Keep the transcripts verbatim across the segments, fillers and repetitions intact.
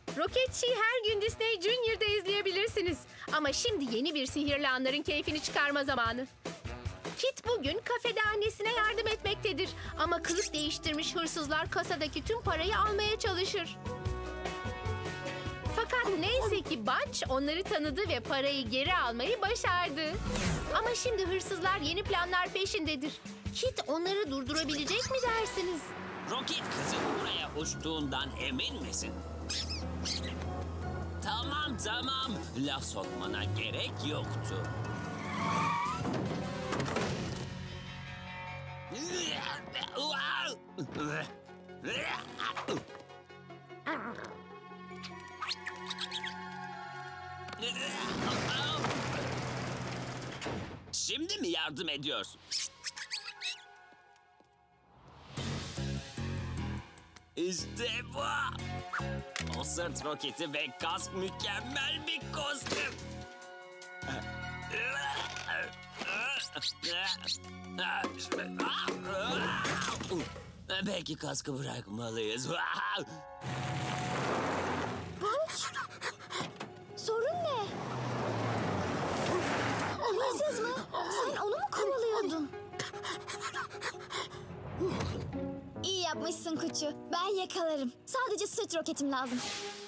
Roketçiyi her gün Disney Junior'da izleyebilirsiniz. Ama şimdi yeni bir sihirli anların keyfini çıkarma zamanı. Kit bugün kafede annesine yardım etmektedir. Ama kılık değiştirmiş hırsızlar kasadaki tüm parayı almaya çalışır. Fakat neyse ki Bunch onları tanıdı ve parayı geri almayı başardı. Ama şimdi hırsızlar yeni planlar peşindedir. Kit onları durdurabilecek mi dersiniz? Roket kızın buraya uçtuğundan emin misin? Tamam tamam. Laf sokmana gerek yoktu. Şimdi mi yardım ediyorsun? İşte bu. O sırt roketi ve kask mükemmel bir kostüm. Belki kaskı bırakmalıyız. Bunch! Sorun ne? Hırsız mı? Sen onu mu kovalıyordun? İyi yapmışsın Kuçu. Ben yakalarım. Sadece sırt roketim lazım.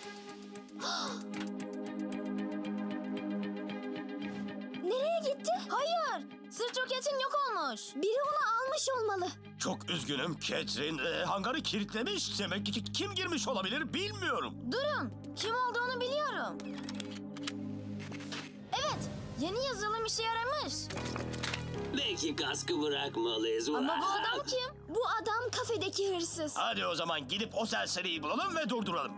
Nereye gitti? Hayır. Sırt roketin yok olmuş. Biri onu almış olmalı. Çok üzgünüm Catherine. Ee, hangarı kilitlemiş. Demek ki kim girmiş olabilir bilmiyorum. Durun. Kim olduğunu biliyorum. Evet. Yeni yazılım işe yaramış. Belki kaskı bırakmalıyız. Ama bu adam kim? Bu adam kafedeki hırsız. Hadi o zaman gidip o serseriyi bulalım ve durduralım.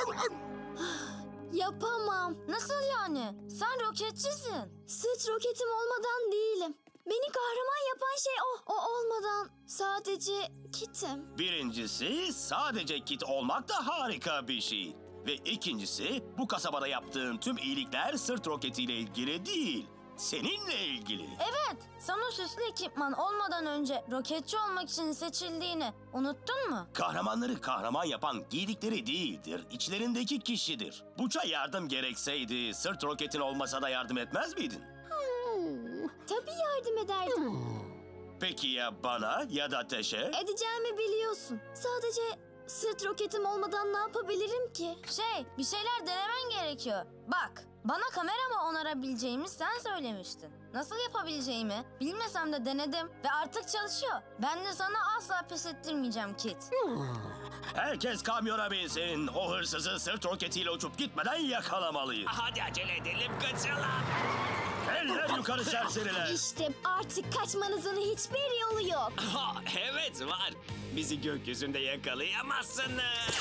Yapamam. Nasıl yani? Sen roketçisin. Sırt roketim olmadan değilim. Beni kahraman yapan şey o. O olmadan sadece Kit'im. Birincisi sadece Kit olmak da harika bir şey. Ve ikincisi bu kasabada yaptığın tüm iyilikler sırt roketiyle ilgili değil. Seninle ilgili. Evet. Sen o süslü ekipman olmadan önce roketçi olmak için seçildiğini unuttun mu? Kahramanları kahraman yapan giydikleri değildir, içlerindeki kişidir. Buça yardım gerekseydi sırt roketin olmasa da yardım etmez miydin? Hmm, tabii yardım ederdim. Peki ya bana ya da Teşe? Edeceğimi biliyorsun. Sadece sırt roketim olmadan ne yapabilirim ki? Şey, bir şeyler denemen gerekiyor. Bak, bana kameramı onarabileceğimi sen söylemiştin. Nasıl yapabileceğimi bilmesem de denedim ve artık çalışıyor. Ben de sana asla pes ettirmeyeceğim Kit. Herkes kamyona binsin. O hırsızı sırt roketiyle uçup gitmeden yakalamalıyız. Hadi acele edelim, kaçalım. Eller yukarı serseriler. İşte artık kaçmanızın hiçbir yolu yok. Ha, evet var. Bizi gökyüzünde yakalayamazsınız.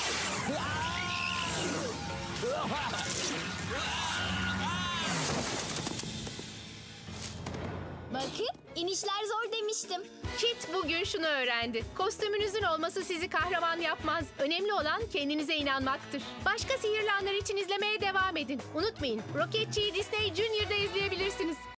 Bakın, inişler zor demiştim. Kit bugün şunu öğrendi. Kostümünüzün olması sizi kahraman yapmaz. Önemli olan kendinize inanmaktır. Başka sihirli anlar için izlemeye devam edin. Unutmayın, Roketçiyi Disney Junior'da izleyebilirsiniz.